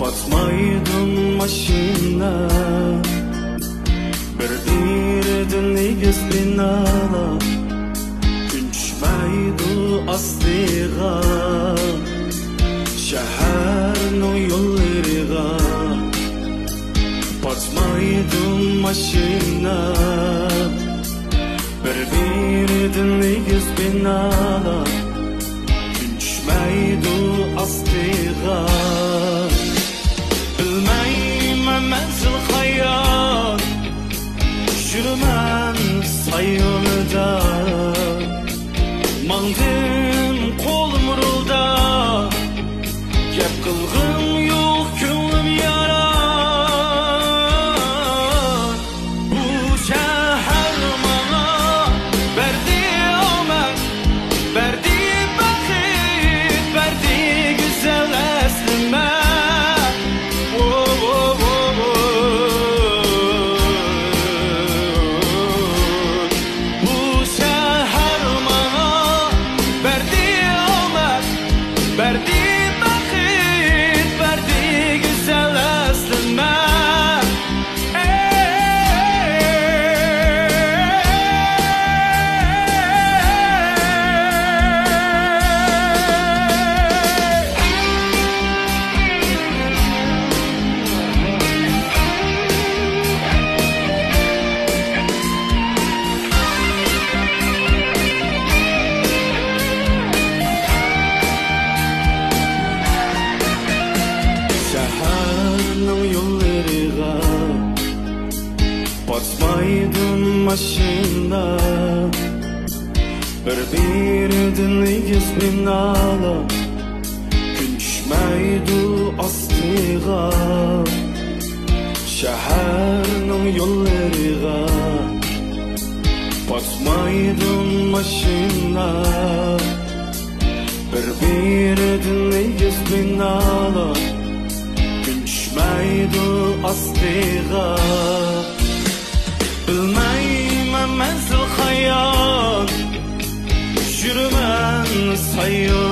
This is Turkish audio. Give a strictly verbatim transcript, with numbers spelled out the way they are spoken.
Batmaydım maşina bir irdin negiz binala Günçmaydı asliga Şehirno yollarıga Batmaydım maşina bir irdin negiz binala Günçmaydı asliga Menzil hayal Jürmen sayılda Mangdim kolum rulda Gep kılgım yok könlüm yarar Bu şehir bana verdi aman Verdi bakit Verdi güzel eslime Verdi bakit, verdi güzel aslında Batmaydım maşina Bir birdin negiz binala Günçmaydı astiga Şehirnin yollarıga Batmaydım maşina Bir birdin negiz binala Günçmaydı astiga Bilmeyim menzil hayal Jürmen sayıl